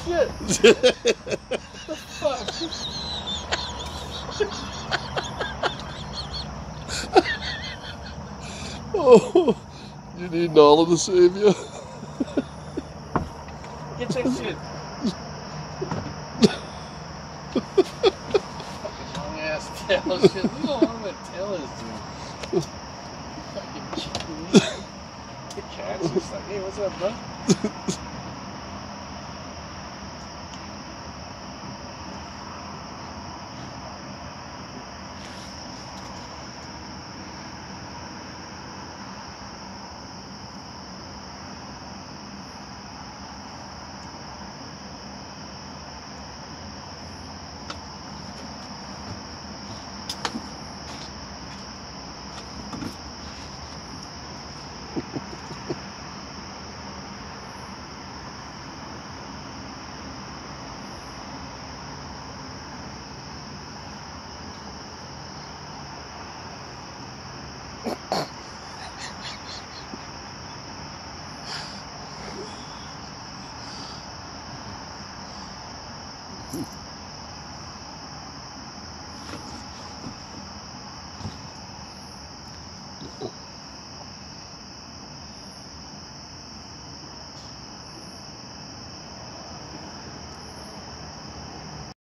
shit! What the fuck? Oh, you need Nala to save you. Get that shit. Fucking long ass tail shit. Look how long that tail is, dude. Fucking chicken. The cat's just like, hey, what's up, bud?